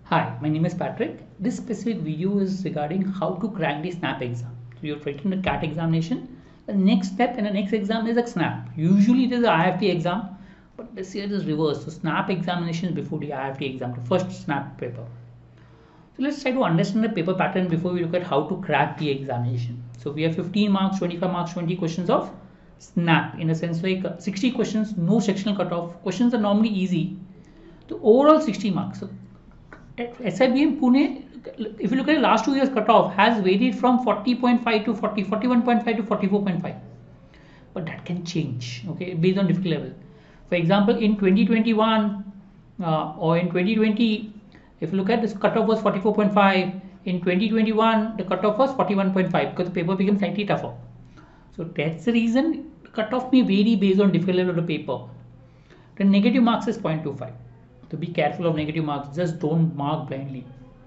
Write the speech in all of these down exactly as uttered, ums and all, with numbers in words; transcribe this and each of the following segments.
Hi, my name is Patrick. This specific video is regarding how to crack the SNAP exam. So you're writing the CAT examination. The next step in the next exam is a SNAP. Usually it is the I F T exam, but this year it is reversed. So SNAP examination is before the I F T exam, the first SNAP paper. So let's try to understand the paper pattern before we look at how to crack the examination. So we have fifteen marks, twenty-five marks, twenty questions of SNAP. In a sense, like sixty questions, no sectional cutoff. Questions are normally easy. So overall sixty marks. So S I B M Pune, if you look at the last two years cutoff, has varied from forty point five to forty, forty-one point five to forty-four point five. But that can change, okay, based on different level. For example, in twenty twenty-one uh, or in twenty twenty, if you look at this cutoff was forty-four point five. In twenty twenty-one, the cutoff was forty-one point five because the paper became slightly tougher. So that's the reason the cutoff may vary based on different level of the paper. The negative marks is zero point two five. So be careful of negative marks, just don't mark blindly.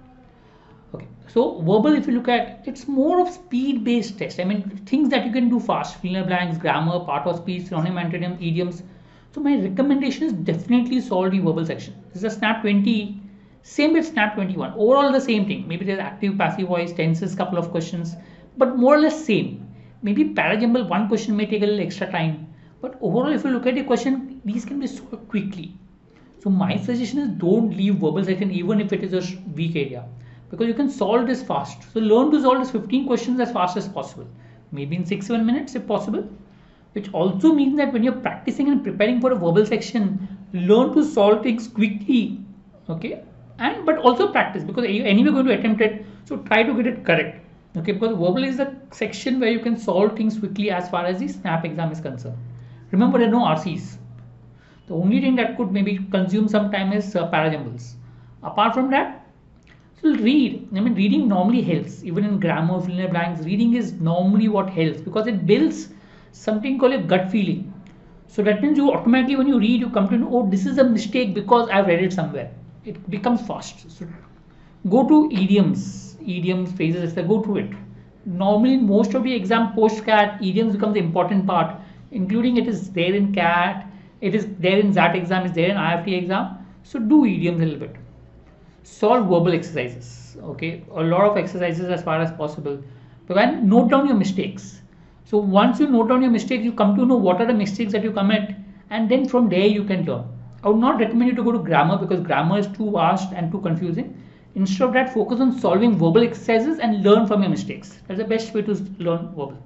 Okay, so verbal, if you look at, it's more of speed based test. I mean, things that you can do fast, fill in the blanks, grammar, part of speech, synonym, antonym, idioms. So my recommendation is definitely solve the verbal section. This is a SNAP twenty, same with SNAP twenty-one, overall the same thing. Maybe there's active, passive voice, tenses, couple of questions, but more or less same. Maybe parajumble, one question may take a little extra time, but overall if you look at the question, these can be solved quickly. So my suggestion is don't leave verbal section even if it is a weak area, because you can solve this fast. So learn to solve this fifteen questions as fast as possible, maybe in six seven minutes if possible. Which also means that when you're practicing and preparing for a verbal section, learn to solve things quickly, okay? And but also practice, because you anyway going to attempt it, so try to get it correct, okay? Because verbal is the section where you can solve things quickly as far as the SNAP exam is concerned. Remember, there are no R Cs. The only thing that could maybe consume some time is uh, parajumbles. Apart from that, so read. I mean, reading normally helps. Even in grammar, fill in the blanks, reading is normally what helps because it builds something called a gut feeling. So that means you automatically, when you read, you come to know, oh, this is a mistake because I've read it somewhere. It becomes fast. So go to idioms, idioms, phrases, et cetera. Go through it. Normally, most of the exam post-CAT, idioms becomes the important part, including it is there in CAT. It is there in ZAT exam, it's there in I F T exam. So do idioms a little bit. Solve verbal exercises. Okay, a lot of exercises as far as possible. But then note down your mistakes. So once you note down your mistakes, you come to know what are the mistakes that you commit, and then from there you can learn. I would not recommend you to go to grammar because grammar is too vast and too confusing. Instead of that, focus on solving verbal exercises and learn from your mistakes. That's the best way to learn verbal.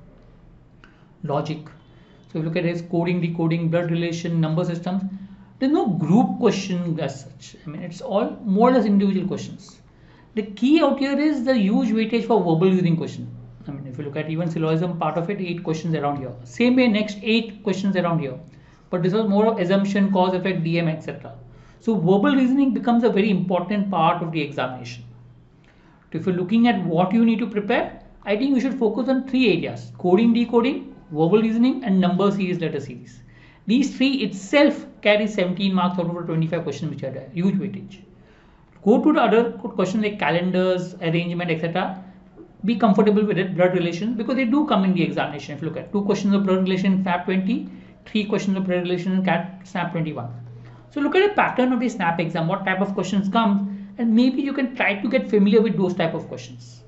Logic. So if you look at his coding, decoding, blood relation, number systems, there's no group question as such. I mean, it's all more or less individual questions. The key out here is the huge weightage for verbal reasoning question. I mean, if you look at even syllogism part of it, eight questions around here. Same way, next eight questions around here. But this was more of assumption, cause, effect, D M, et cetera. So verbal reasoning becomes a very important part of the examination. So if you're looking at what you need to prepare, I think you should focus on three areas: coding, decoding, verbal reasoning, and number series, letter series. These three itself carry seventeen marks out of the twenty-five questions which are there, huge weightage. Go to the other questions like calendars, arrangement, et cetera. Be comfortable with it, blood relations, because they do come in the examination. If you look at two questions of blood relation in SNAP twenty, three questions of blood relation in CAT SNAP twenty-one. So look at the pattern of the SNAP exam, what type of questions come, and maybe you can try to get familiar with those type of questions.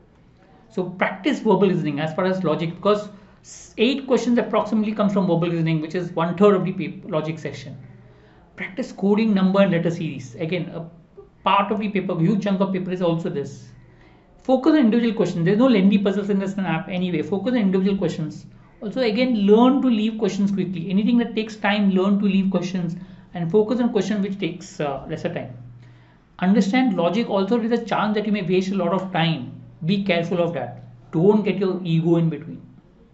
So practice verbal reasoning as far as logic, because eight questions approximately comes from verbal reasoning, which is one third of the paper, logic section. Practice coding, number, and letter series. Again, a part of the paper, huge chunk of paper is also this. Focus on individual questions. There's no lengthy puzzles in this SNAP anyway. Focus on individual questions. Also, again, learn to leave questions quickly. Anything that takes time, learn to leave questions and focus on questions which takes uh, lesser time. Understand logic also. There is a chance that you may waste a lot of time. Be careful of that. Don't get your ego in between.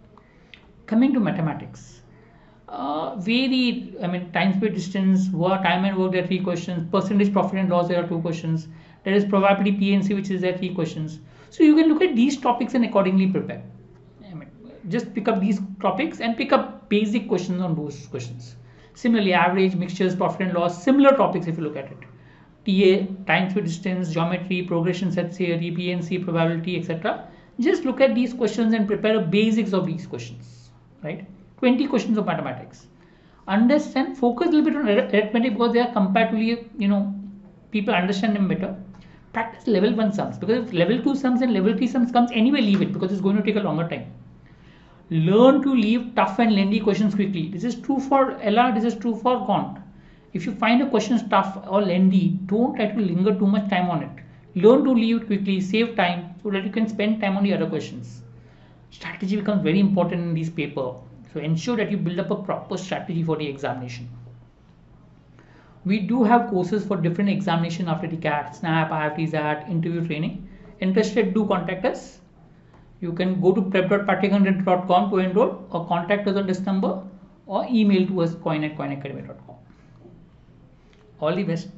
Coming to mathematics, uh, varied, I mean, time, speed, distance, work, time and work, there are three questions. Percentage, profit and loss, there are two questions. There is probability, P and C, which is there three questions. So you can look at these topics and accordingly prepare. I mean, just pick up these topics and pick up basic questions on those questions. Similarly, average, mixtures, profit and loss, similar topics if you look at it. T A, time, speed, distance, geometry, progression, set theory, P and C, probability, et cetera. Just look at these questions and prepare the basics of these questions. Right, twenty questions of mathematics. Understand, focus a little bit on arithmetic because they are comparatively, you know, people understand them better. Practice level one sums, because if level two sums and level three sums comes anyway, leave it because it's going to take a longer time. Learn to leave tough and lengthy questions quickly. This is true for L R, this is true for quant. If you find a question tough or lengthy, don't try to linger too much time on it. Learn to leave it quickly, save time so that you can spend time on the other questions. Strategy becomes very important in this paper. So ensure that you build up a proper strategy for the examination. We do have courses for different examination after the C A T, SNAP, I F T, Z A T, interview training. Interested, do contact us. You can go to prep dot pathyaganjan dot com to enroll, or contact us on this number, or email to us coin at coin academy dot com. All the best.